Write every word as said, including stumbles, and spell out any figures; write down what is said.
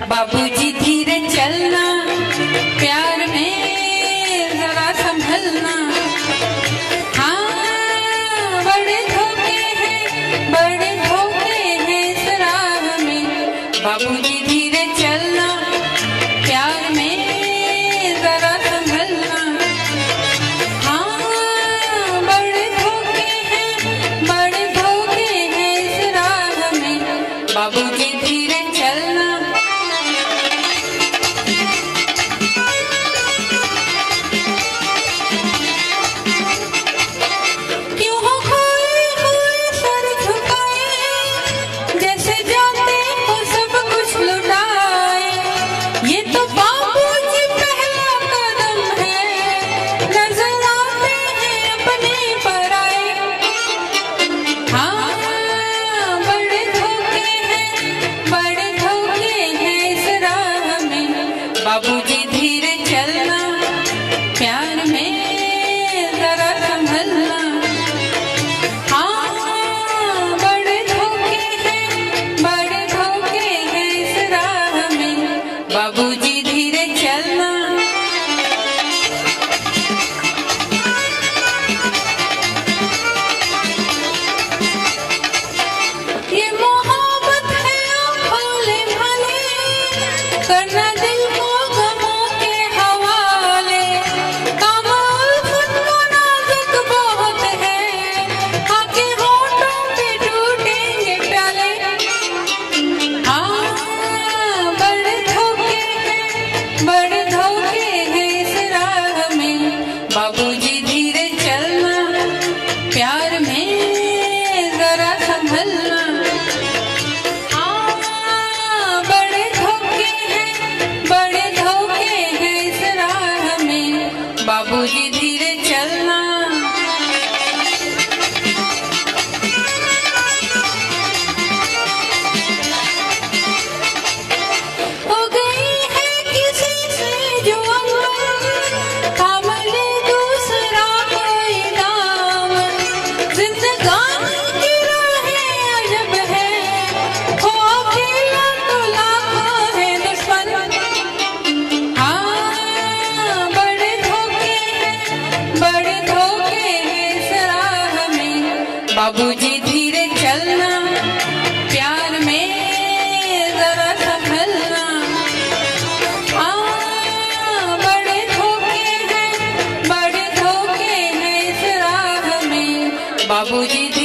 बाबूजी धीरे चलना, प्यार में जरा संभलना। हाँ बड़े धोखे हैं, बड़े धोखे हैं इस राह में। बाबूजी धीरे चलना, प्यार में जरा संभलना। हाँ बड़े धोखे हैं, बड़े धोखे हैं इस राह में। बाबूजी धीरे चलना। बाबूजी धीरे चलना, प्यार में जरा संभलना। हाँ बड़े धोखे हैं, बड़े धोखे हैं इस राह में। बाबूजी धीरे चलना। ये मोहब्बत है भोले भाले, करना दिल को बाबूजी धीरे चलना, प्यार में जरा संभलना। हाँ बड़े धोखे हैं, बड़े धोखे हैं इस राह में। बाबूजी धीरे चलना। बाबूजी धीरे चलना, प्यार में जरा संभलना। हाँ बड़े धोखे हैं, बड़े धोखे हैं इस राह में। बाबूजी